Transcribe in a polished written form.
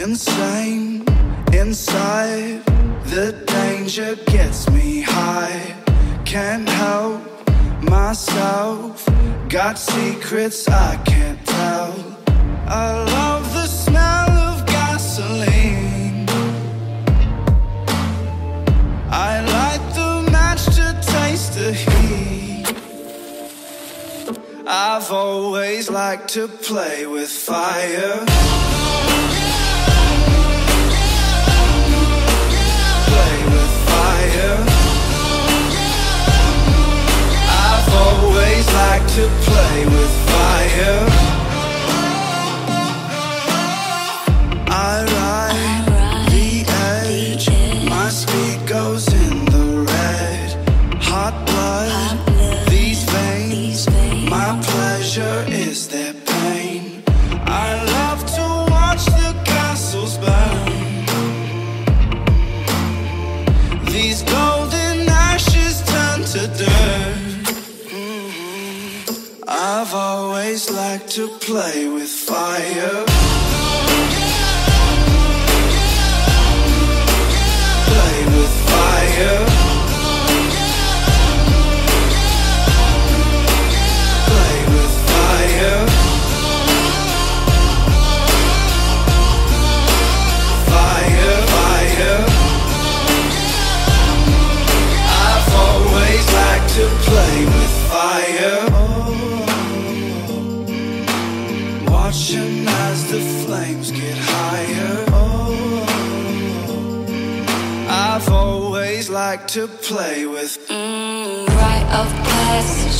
insane inside. The danger gets me high. Can't help myself. Got secrets I can't tell. I love the smell of gasoline. I light the match to taste the heat. I've always liked to play with fire. Play with fire. I've always liked to play with fire. I ride the edge. My speed goes in the red. Hot blood, these veins. My pleasure is their pain. I love to watch the castles burn. These golden ashes turn to dirt. I've always liked to play with fire. Play with fire. Play with fire. Fire, fire. I've always liked to play with fire. Watching as the flames get higher. I've always liked to play with rite of passage.